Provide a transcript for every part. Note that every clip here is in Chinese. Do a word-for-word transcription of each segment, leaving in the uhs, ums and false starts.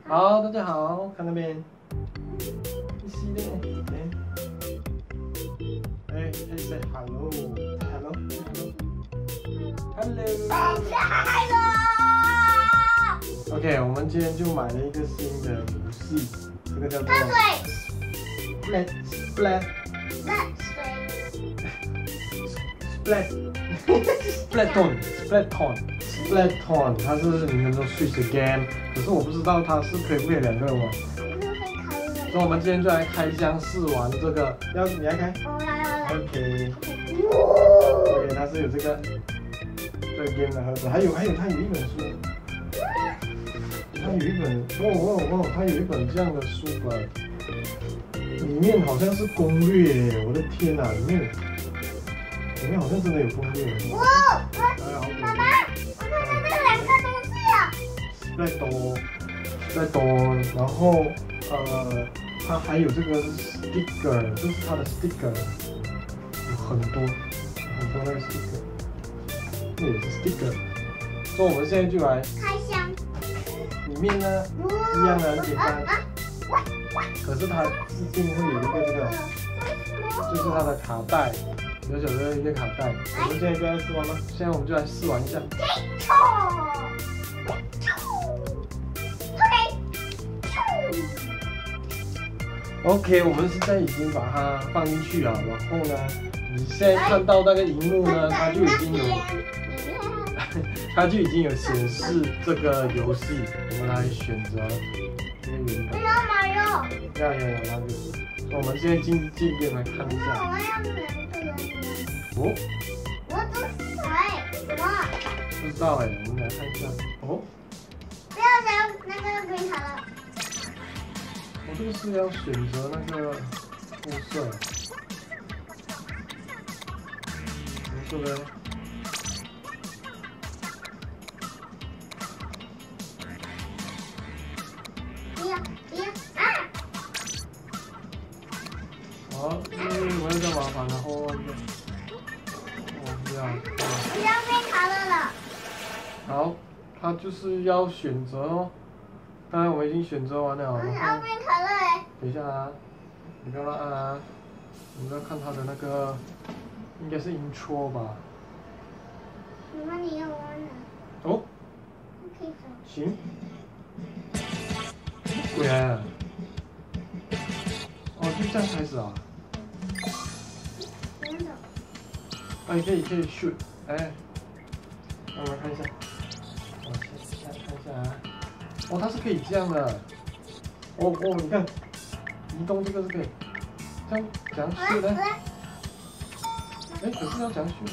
好，大家好，看那边，一系列，哎，哎，可以 say hello，hello，hello，hello。OK， 我们今天就买了一个新的游戏，这个叫做 Splat Splat Splat Splatoon Splatoon Splatoon， 它是你们说 Switch 的 game， 可是我不知道它是可以不可以两个人玩。所以我们今天就来开箱试玩这个，要你来开。OK。OK， 它是有这个这个 game 的盒子，还有还有它有一本书。它有一本，哦哦哦，它有一本这样的书本，里面好像是攻略耶！我的天哪，里面里面好像真的有攻略。 哇！爸爸，我看到这两个东西啊。 Splatoon，Splatoon，然后呃，它还有这个 sticker， 这是它的 sticker， 有很多很多那个 sticker， 这也是 sticker。所以我们现在就来开箱。 里面呢，一样的很简单，可是它一定会有一个这个，就是它的卡带，小小的一个卡带。我们现在就来试玩吗？现在我们就来试玩一下。OK， 我们现在已经把它放进去了，然后呢，你现在看到那个荧幕呢，它就已经有。它就已经有显示这个游戏，我们来选择这个原本。 我要马肉。 要要要，那就。我们现在进进店来看一下。 我要两个人。 哦。 我都是谁？什么？ 不知道哎，我们来看一下。哦。 不要想那个green color。 我这个是要选择那个肤色。这个。好，嗯，我要再麻烦了，哦，哦，这样， 不要被卡了了。 好，它就是要选择哦。刚才我们已经选择完了。 我要被卡了哎。 等一下啊，你不要乱按啊，我们要看它的那个，应该是 intro 吧。 妈妈，你要玩哪？ 哦。 可以走。 行。对啊。哦，就这样开始啊。哎，可以可以 shoot， 哎，让我们看一下，我先看看一下啊，哦，它是可以这样的，哦哦，你看，移动这个是可以，这样怎样 shoot 呢？哎，可是要怎样 shoot？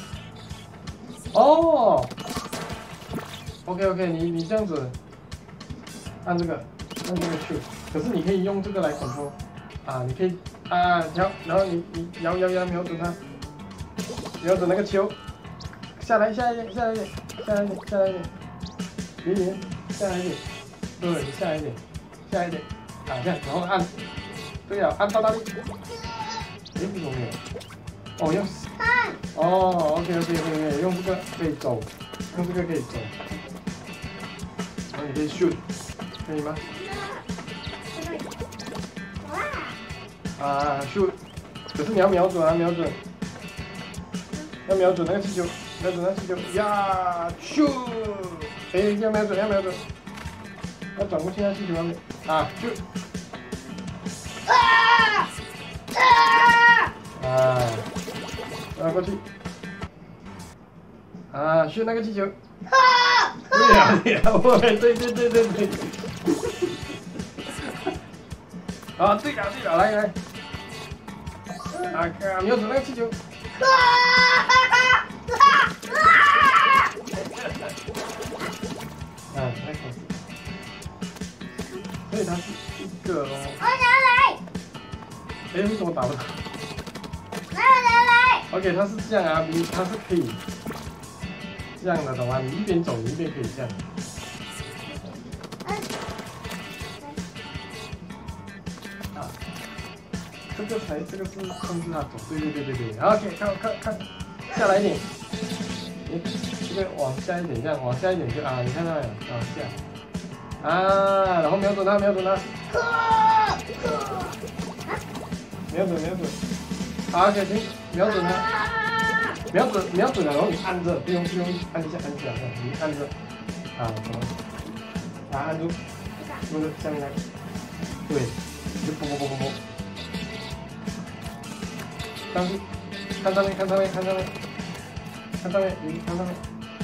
哦 ，OK OK， 你你这样子，按这个，按这个 shoot， 可是你可以用这个来 control， 啊，你可以啊摇，然后你你摇摇摇瞄准它。瞄准那个球，下来，下来一点，下来一点，下来一点，下来一点，离你下来一点，对，你下来一点，下来一点，啊，这样，然后按，对了，按到大力，哎，为什么没有？哦，用，哦 ，OK OK OK， 用这个可以走，用这个可以走，然后你可以 shoot， 可以吗？啊 ，shoot， 可是你要瞄准啊，瞄准。要瞄准那个气球，瞄准那个气球，呀，咻！哎，要瞄准，要瞄准，要转过去那气球上面，啊，咻！啊！啊！啊！转过去，啊，咻那个气球，啊！对呀对呀，我对对对对对。啊，对了对了，来来，啊，瞄准那个气球。啊！啊，太可惜。所以它是一个哦。 我拿来。 哎，为什么打不到？ 来来来。 OK， 它是这样啊，你它是可以这样的，懂吗？你一边走，你一边可以这样。啊，这个才这个是控制它走，对对对对对。OK， 看看看，下来一点。哎，这个往下一点，这样往下一点就啊，你看到没有？往下， 啊，然后瞄准它，瞄准它， 酷酷。 瞄准瞄准。好 ，OK， 行，瞄准它，瞄准瞄准了，然后你按着，不用不用按下按下，你按着。啊，什么？啊，按住，不是下面那个，对，就啵啵啵啵啵。上去，看上面，看上面，看上面，看上面，你看上面。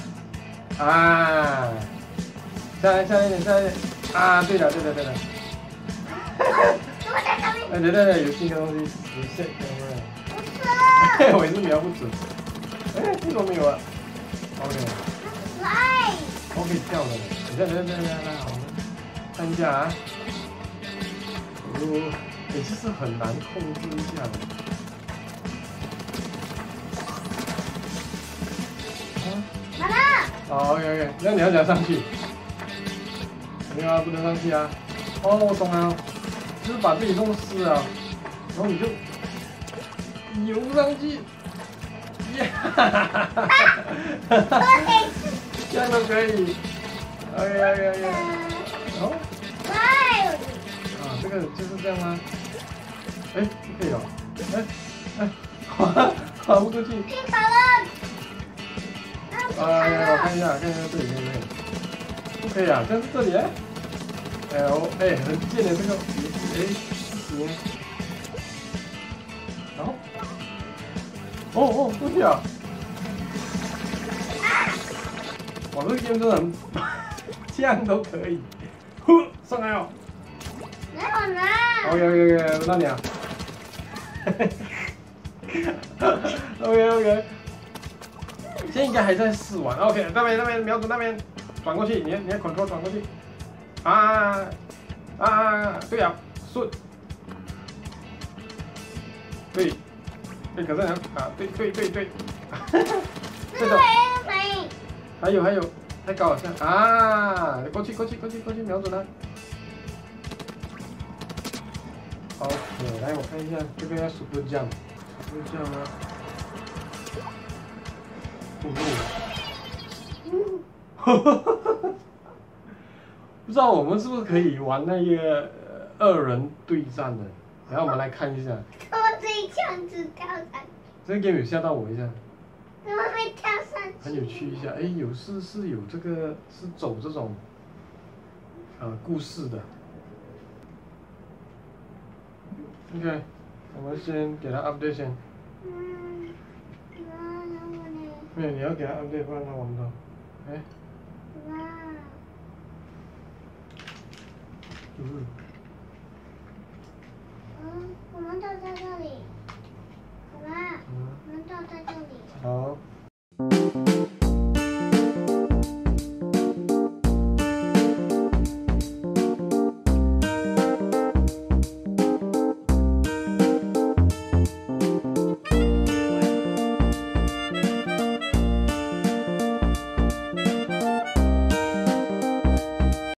啊，下来，下来一点，下来一点。啊，对了，对了，对了。哎，对对对，有新的东西实现，有没有？不是。我也是瞄不准。哎，这个没有啊。OK。 来。 我可以跳的。等下，等下，等下，等下，好，看一下啊。哦，也其实很难控制一下的。 妈妈。 好 ，OK OK， 那你要怎样上去？没有啊，不能上去啊。哦，我懂了，就是把自己弄湿了，然后你就游上去。耶！哈哈哈哈哈！这样都可以。OK OK OK。哦。 来。 啊，这个就是这样吗？哎，不可以哦。哎哎，滑滑不过去。 拼好了。 哎，我看一下，看一下这里面没有。不可以啊，但是这里哎，哎呦，哎，很贱的这个，哎，不行。然后，哦哦，过去啊！我这个 game 真的很，这样都可以，呼，上来哦。 没有呢。 OK OK OK， 轮到你啊。OK OK。现在应该还在试玩 ，OK， 那边那边瞄准那边，转过去，你你要 control 转过去，啊啊，对啊，顺，对，对，可是呢，啊，对对对对，这个，还有还有，太高了，像啊，过去过去过去过去，瞄准它 ，OK， 来我看一下，这个要 super jump，super jump 啊。不知道我们是不是可以玩那个二人对战的？然后我们来看一下。 我自己这样子跳上去。 这个 game 有吓到我一下。 怎么会跳上去？ 很有趣一下，哎，有是是有这个是走这种呃故事的。OK， 我们先给他 update 先。 嗯， 没有，你要给他 update， 不然他玩不到。哎。 哇。 嗯。